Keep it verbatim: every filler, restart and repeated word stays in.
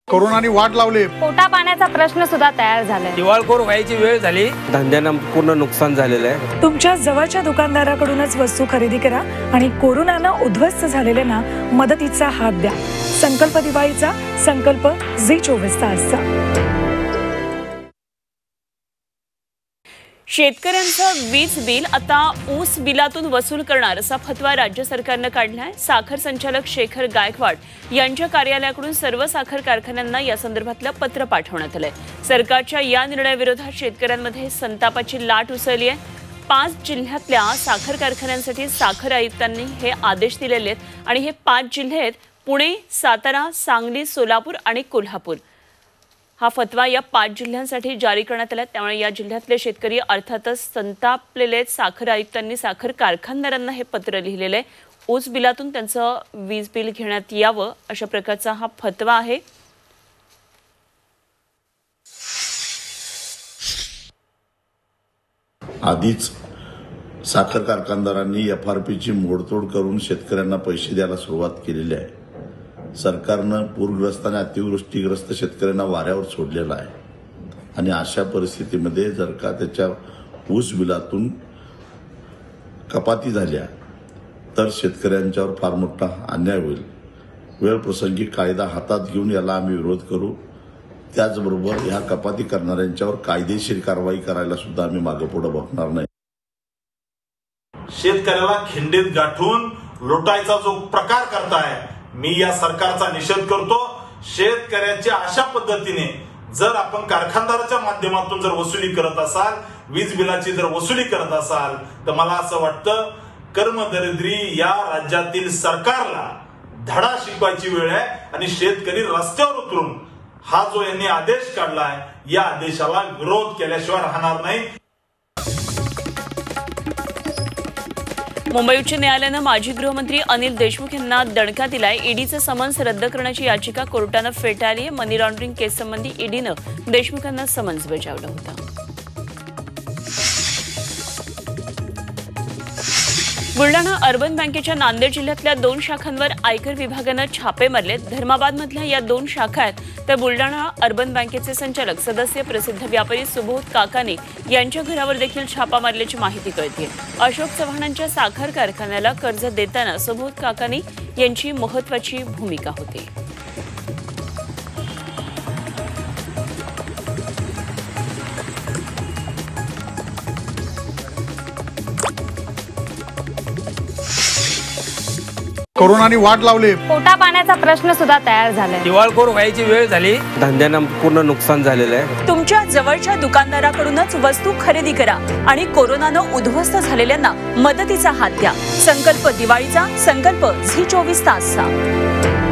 कोरोनाने वाट लावले, पोटा पाण्याचा प्रश्न सुद्धा तयार झालाय, दिवाळखोर व्हायची वेळ झाली, धंद्यांना पूर्ण नुकसान झालेलं आहे। तुमच्या जवळच्या दुकानदाराकडूनच वस्तू खरेदी करा आणि कोरोनानं उद्ध्वस्त झालेल्यांना मदतीचा हात द्या। संकल्प दिवाळीचा, संकल्प झी चोवीस तासचा। शेतकऱ्यांचं वीज बिल आता ऊस बिलातून वसूल करणार असा फतवा राज्य सरकारनं काढलाय। साखर संचालक शेखर गायकवाड यांच्या कार्यालयाकडून सर्व साखर कारखान्यांना या संदर्भातलं पत्र पाठवण्यात आलंय। सरकारच्या या निर्णयाविरोधात शेतकऱ्यांमध्ये संतापाची लाट उसळली आहे। पाच जिल्ह्यातल्या साखर कारखान्यांसाठी साखर आयुक्तांनी हे आदेश दिलेले आहेत आणि हे पाच जिल्हे आहेत पुणे, सातारा, सांगली, सोलापूर आणि कोल्हापूर। हा फतवा या पाच जिल्ह्यांसाठी जारी करण्यात आला, त्यामुळे या जिल्ह्यातले शेतकरी अर्थातच संतापलेले आहेत। साखर आयुक्तांनी साखर कारखानदारांना हे पत्र लिहिलेलं आहे। ऊस बिलातून त्यांचं वीज बिल घेण्यात यावं अशा प्रकारचा हा फतवा आहे। आधीच साखर कारखानदारांनी एफ आर पी ची मोडतोड करून शेतकऱ्यांना पैसे द्यायला सुरुवात केलेली आहे। सरकारनं पूरग्रस्त आणि अतिवृष्टीग्रस्त शेतकऱ्यांना वाऱ्यावर सोडलेला आहे आणि अशा परिस्थितीमध्ये जर का त्याच्या ऊस बिलातून कपाती झाल्या तर शेतकऱ्यांच्यावर फार मोठा अन्याय होईल। वेळ प्रसंगी कायदा हातात घेऊन याला आम्ही विरोध करू। त्याचबरोबर ह्या कपाती करणाऱ्यांच्यावर कायदेशीर कारवाई करायला सुद्धा आम्ही मागेपुढे बघणार नाही। शेतकऱ्याला खिंडीत गाठून लुटायचा जो प्रकार करताय, मी या सरकारचा निषेध करतो। शेतकऱ्याची अशा पद्धतीने जर आपण कारखानदाराच्या माध्यमातून जर वसुली करत असाल, वीज बिलाची जर वसुली करत असाल, तर मला असं वाटतं कर्मदरिद्री या राज्यातील सरकारला धडा शिकवायची वेळ आहे आणि शेतकरी रस्त्यावर उतरून हा जो यांनी आदेश काढलाय या आदेशाला विरोध केल्याशिवाय राहणार नाही। मुंबई उच्च न्यायालयानं माजी गृहमंत्री अनिल देशमुख यांना दणका दिलाय। ईडीचं समन्स रद्द करण्याची याचिका कोर्टानं फेटाळली आहे। मनी लॉन्ड्रिंग केससंबंधी ईडीनं देशमुखांना समन्स बजावलं होतं। बुलढाणा अर्बन बँकेच्या नांदेड जिल्ह्यातल्या दोन शाखांवर आयकर विभागानं छापे मारले। धर्माबादमधल्या या दोन शाखा आहेत, तर बुलढाणा अर्बन बँकेचे संचालक सदस्य प्रसिद्ध व्यापारी सुबोध काकानी यांच्या घरावर देखील छापा मारल्याची माहिती कळते। अशोक चव्हाणांच्या साखर कारखान्याला कर्ज देताना सुबोध काकानी यांची महत्त्वाची भूमिका होती। कोरोनाने वाट लावले, पोटा पाण्याचा प्रश्न सुद्धा तयार झालाय, दिवाळखोर व्हायची वेळ झाली, धंद्यांना पूर्ण नुकसान झालेलं आहे। तुमच्या जवळच्या दुकानदाराकडूनच वस्तू खरेदी करा आणि कोरोनानं उद्ध्वस्त झालेल्यांना मदतीचा हात द्या। संकल्प दिवाळीचा, संकल्प झी चोवीस तासचा।